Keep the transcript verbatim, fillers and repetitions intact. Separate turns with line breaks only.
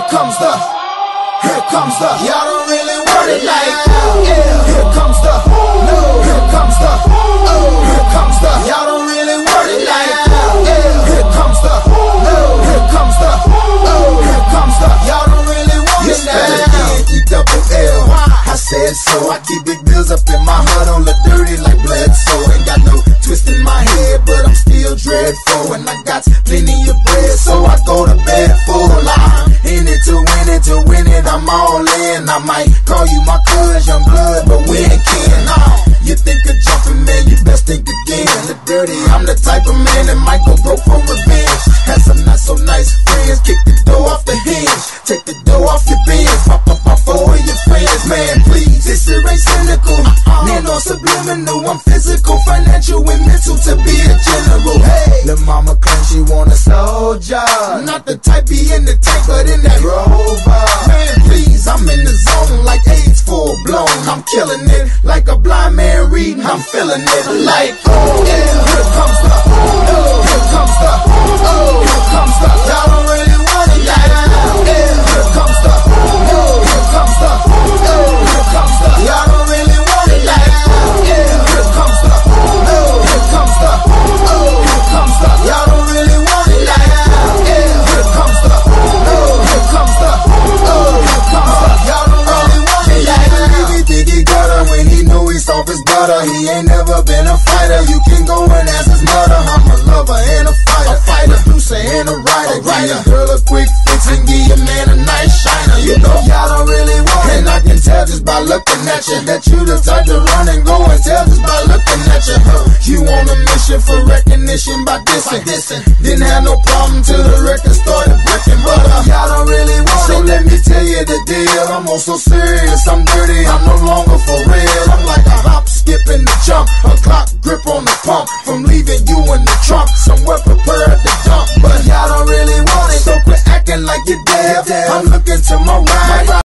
comes the, here comes the, y'all don't really want it like that. Yeah, here comes the, no, here comes the, oh, here comes the, y'all don't really want it like that. Yeah, here comes the, no, here comes the, oh, here comes the, y'all don't really want it like that. E double L, I said so. I keep big bills up in my heart on the dirty like Bledsoe. Ain't got no twist in my head, but I'm still dreadful. And I got plenty of bread, so I go to bed full. I'm in it to win it, to win it, I'm all in. I might call you my cuz, young blood, but we ain't kin. No, you think of jumping, man, you best think again. The dirty, I'm the type of man that might go broke for revenge. Had some not so nice friends, kick the door off the hinge, take the door off your bins, pop up my four of your friends. Man, please, this shit ain't cynical. Man, no subliminal, I'm physical, financial, and mental to be a general. Hey, lil' mama claim she want a soldier, not the type be in the tank, but in that Rover. Man, please, I'm in the zone like AIDS full blown. I'm killing it like a blind man reading. I'm feeling it like, oh yeah, here comes the, oh, here comes the, oh, here comes the, y'all don't really want it like that. Yeah, here comes the, oh, here comes the, oh, here comes the, y'all don't really want it like that. Yeah, here comes the, oh, here comes the, oh, here comes the, y'all don't really want it like that. Yeah, here comes the, oh, here comes the, oh, here comes the, y'all don't really want it like that. He think he got her when he know he's off his butter. He ain't never been a fighter. You can go and ask his mother. I'm a lover and a fighter, a fighter, producer and a writer. Give a girl a quick fix and give your man a nice shiner. You know y'all don't really want it, and I can tell just by looking at you that you the type to run and go and tell just by looking at you. You on a mission for recognition by dissing. Didn't have no problem till the record started breaking, but uh, y'all don't really want it. So let me tell you the deal. I'm also serious, I'm dirty, I'm no longer for real. I'm like a hop, skip, and a jump, a clock grip on the pump, from leaving you in the trunk, somewhere prepared to dump. But y'all don't really want it, so quit acting like you're dead. I'm looking to my right.